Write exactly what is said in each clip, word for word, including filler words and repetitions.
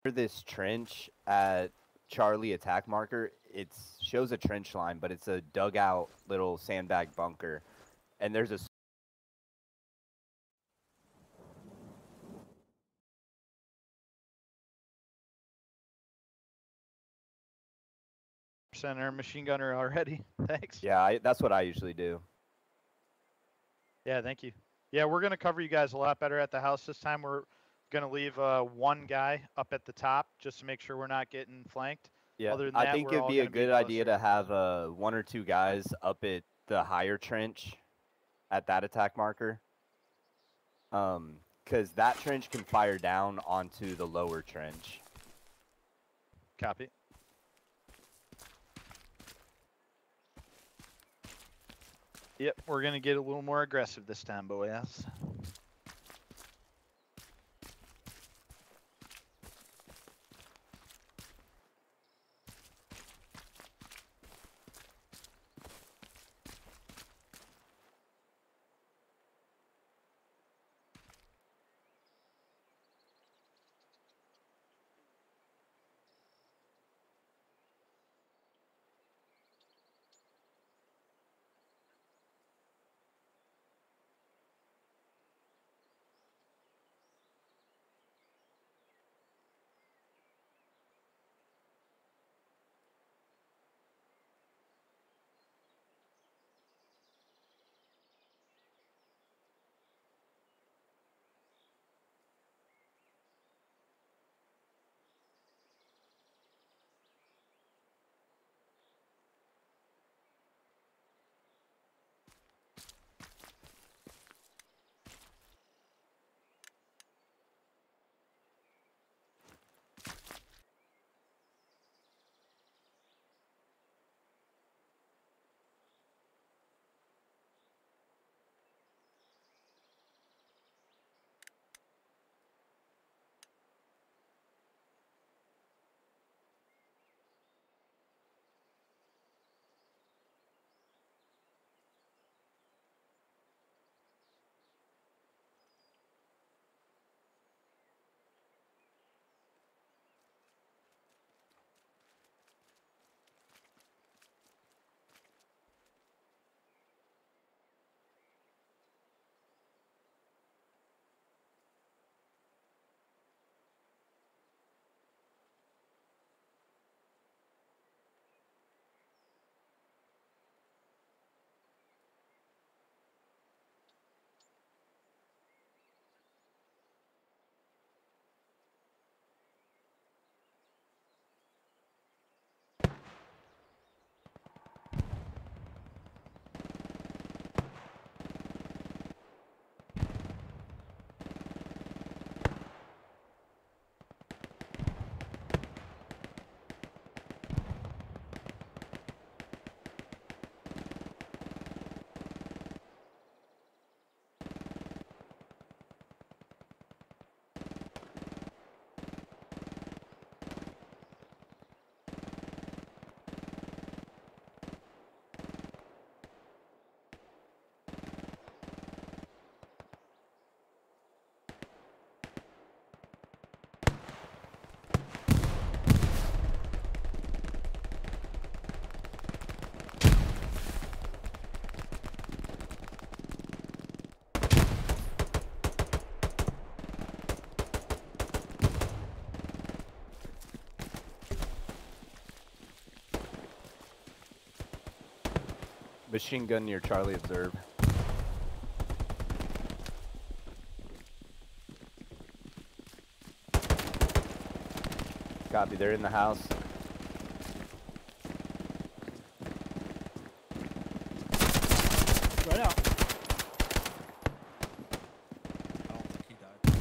this trench at Charlie attack marker, it shows a trench line, but it's a dugout little sandbag bunker, and there's a center machine gunner already. Thanks. yeah, I, that's what I usually do. Yeah, thank you. Yeah, we're gonna cover you guys a lot better at the house this time. We're gonna leave uh, one guy up at the top just to make sure we're not getting flanked. Yeah, Other than I that, think we're it'd all be a gonna be good idea closer. to have uh, one or two guys up at the higher trench at that attack marker. Um, because that trench can fire down onto the lower trench. Copy. Yep, we're gonna get a little more aggressive this time, boys. Machine gun near Charlie, observe. Copy, they're in the house. Right out. I don't think he died.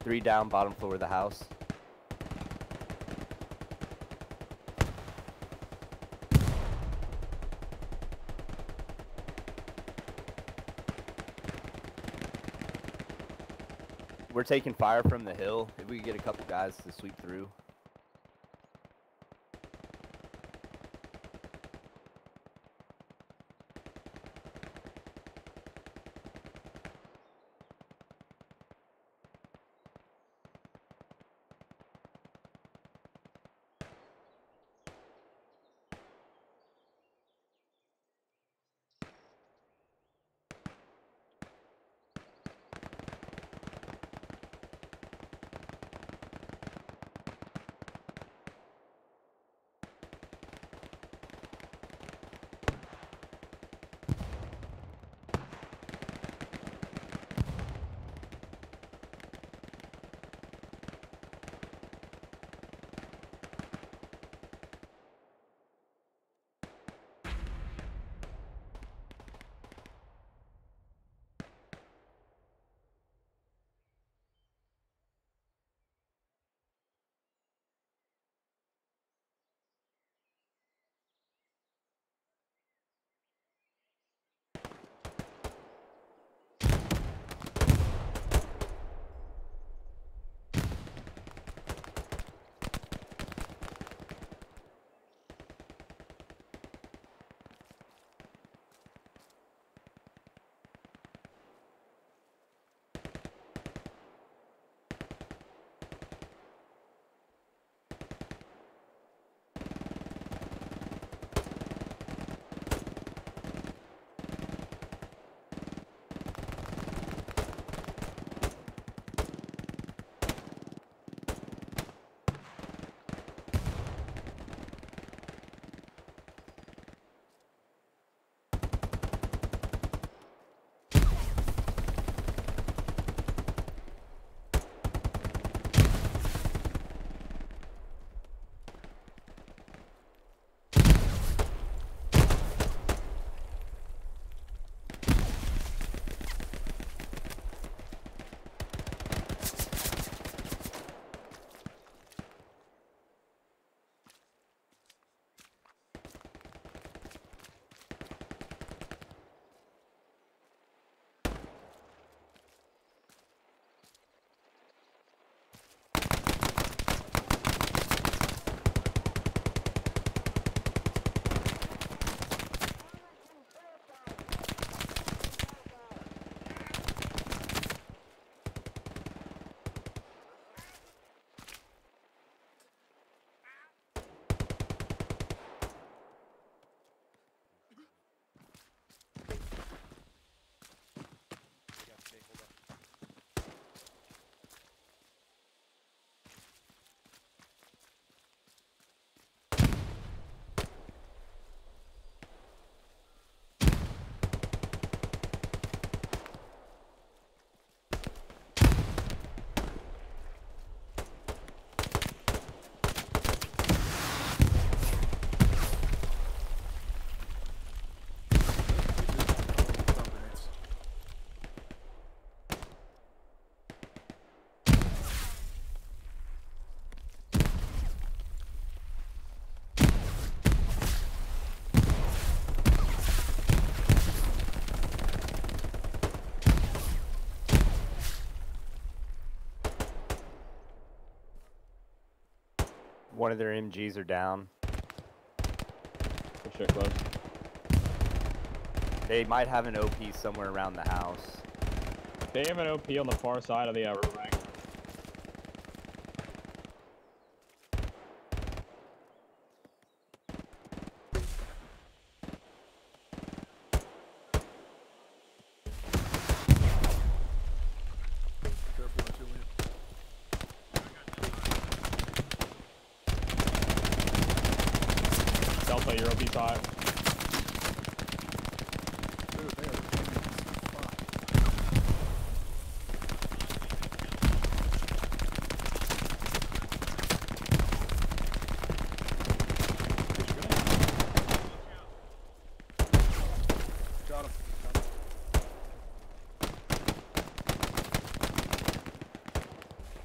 Three down, bottom floor of the house. We're taking fire from the hill. If we could get a couple guys to sweep through. One of their M Gs are down. For sure, close. They might have an O P somewhere around the house. They have an O P on the far side of the outer ring. Delta, your O P's hot. Dude, they are fuck. Got him. Got him.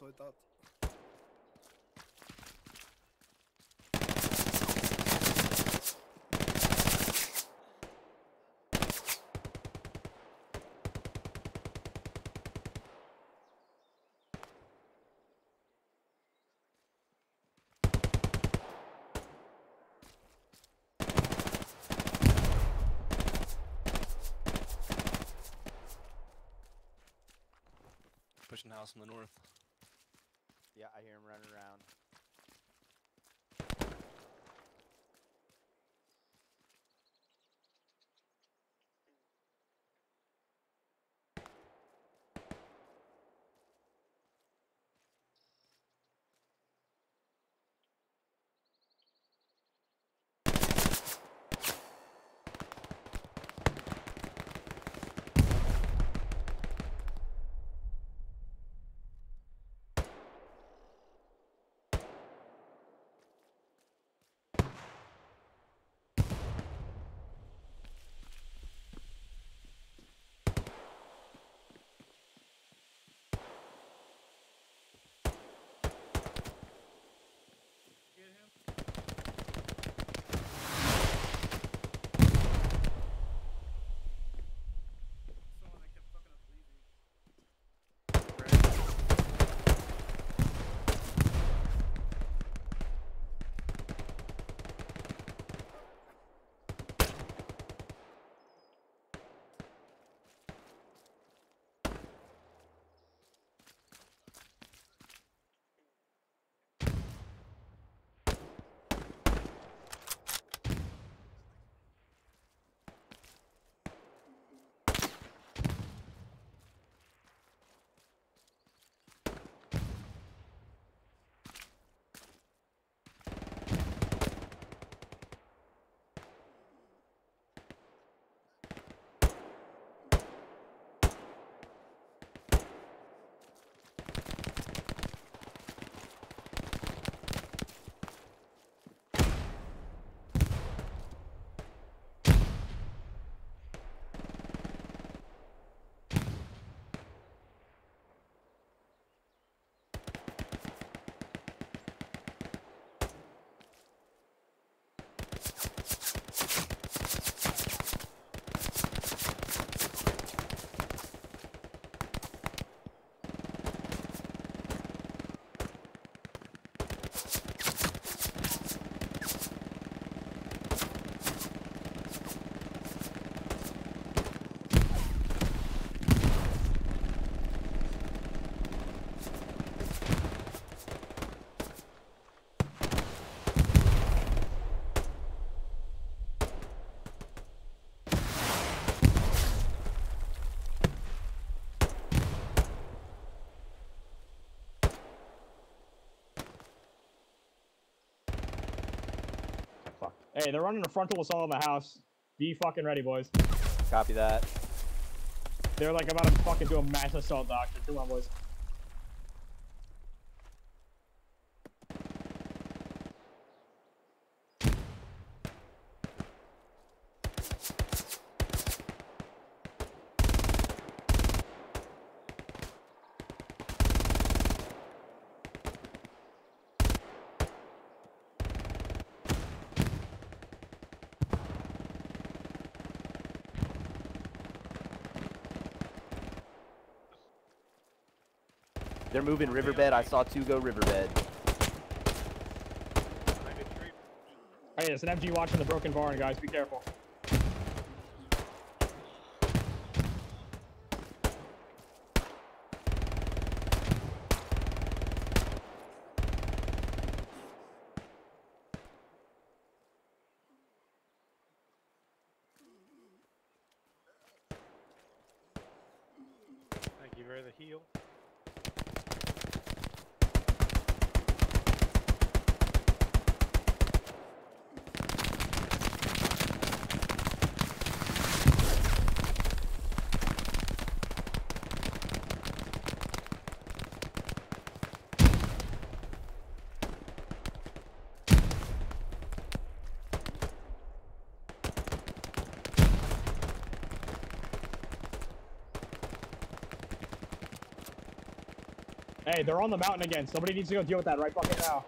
outside that. Pushing the house in the north. Yeah, I hear him running around. Fuck. Hey, they're running a frontal assault on the house. Be fucking ready, boys. Copy that. They're like about to fucking do a mass assault, doctor. Come on, boys. They're moving riverbed. I saw two go riverbed. Hey, there's an M G watching the broken barn, guys. Be careful. Thank you for the heal. Hey, they're on the mountain again. Somebody needs to go deal with that right fucking now.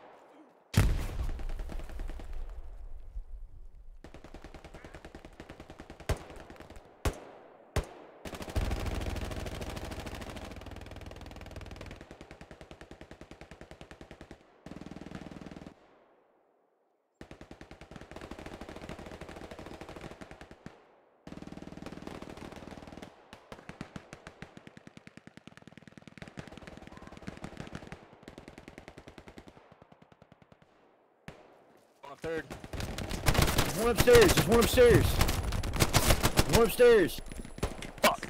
On third. There's one upstairs. There's one upstairs. There's one upstairs. Fuck.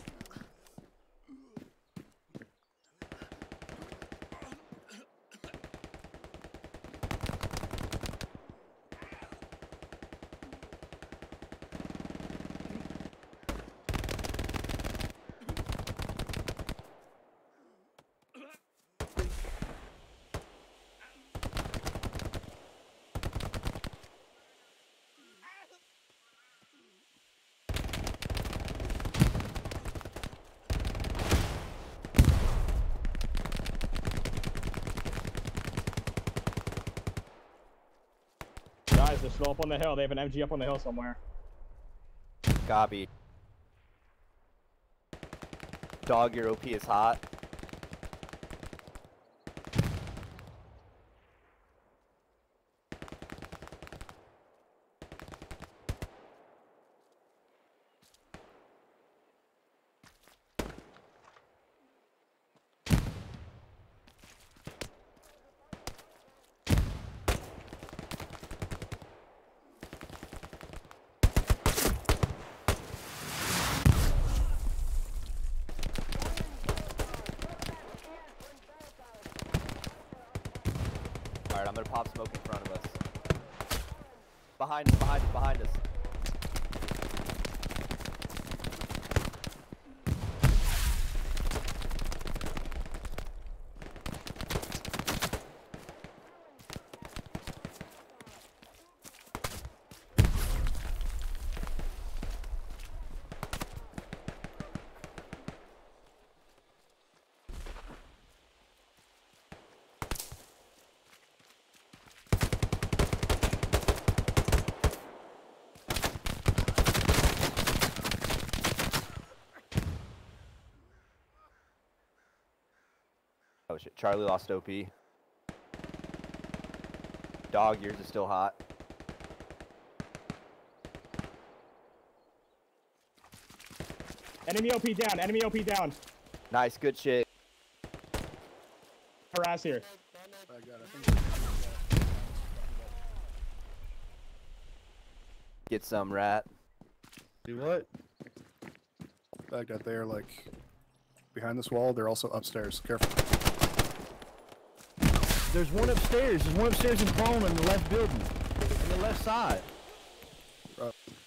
Guys, they're still up on the hill. They have an M G up on the hill somewhere. Copy. Dog, your O P is hot. Alright, I'm gonna pop smoke in front of us. Behind us, behind us, behind us. Oh shit, Charlie lost O P. Dog, yours is still hot. Enemy O P down. Enemy O P down. Nice, good shit. Harass here. I got it. I think Get some, rat. Do what? back that they're like behind this wall. They're also upstairs. Careful. There's one upstairs. There's one upstairs in prone in the left building. On the left side. Uh,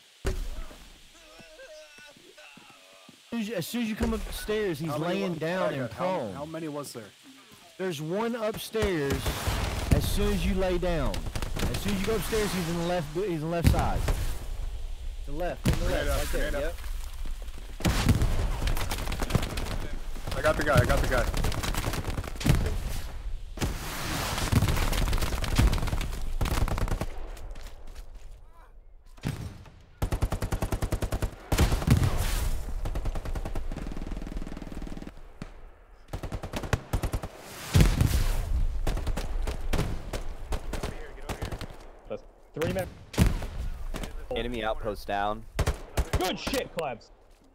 As soon as you, as soon as you come upstairs, he's how many laying wa- down Baghdad, and how, prone. how many was there? There's one upstairs as soon as you lay down. As soon as you go upstairs, he's in the left bu- he's in the left side. The left, in the Grenade left, up, right there, grenade yep. I got the guy. I got the guy. That's three minutes. Enemy outpost down. Good shit, Klebs.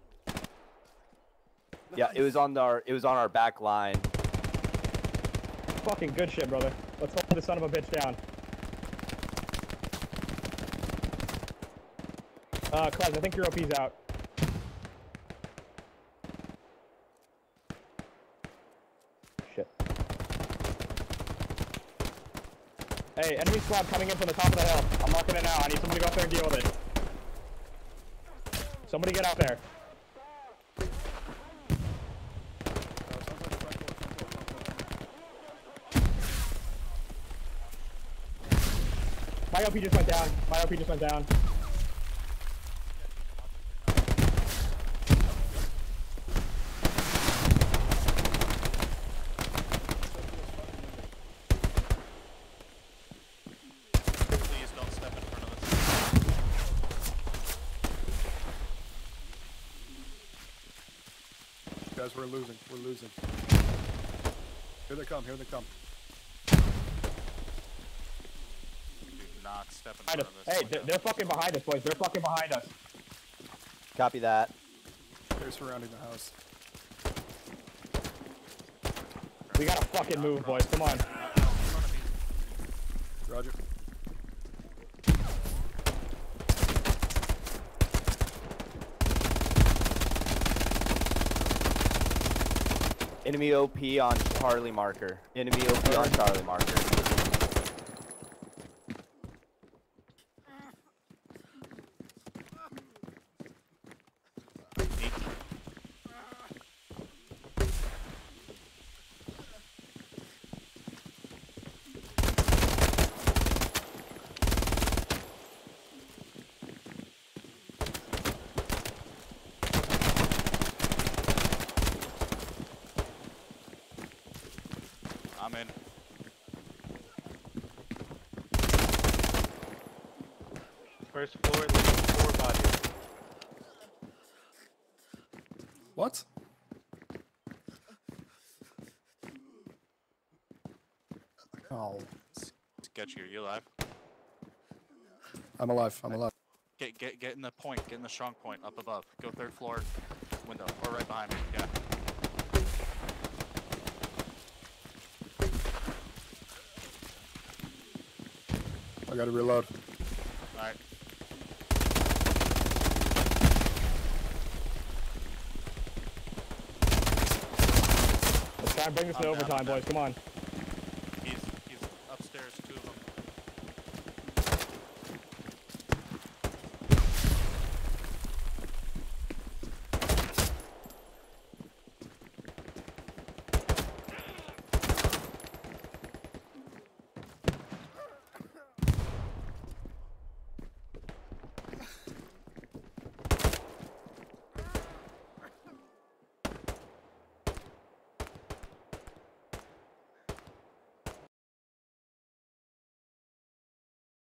Yeah, it was on our it was on our back line. Fucking good shit, brother. Let's hold this son of a bitch down. Uh, Klebs, I think your O P's out. Shit. Hey, enemy squad coming in from the top of the hill. I'm marking it now. I need somebody to go up there and deal with it. Somebody get out there. My O P just went down. My O P just went down. guys. We're losing. We're losing. Here they come. Here they come. Do not step in Behind front us. of this. Hey, they're, they're fucking behind us, boys. They're fucking behind us. Copy that. They're surrounding the house. We gotta fucking move, boys. Come on. Roger. Enemy O P on Charlie marker. Enemy O P on Charlie marker. I'm in. First floor, level four body. What? Oh, Get you. You alive? I'm alive. I'm alive. Get get get in the point. Get in the strong point up above. Go third floor window or right behind me. Yeah. I gotta reload. All right. Let's try and bring this to I'm down, overtime, I'm down. boys. Come on.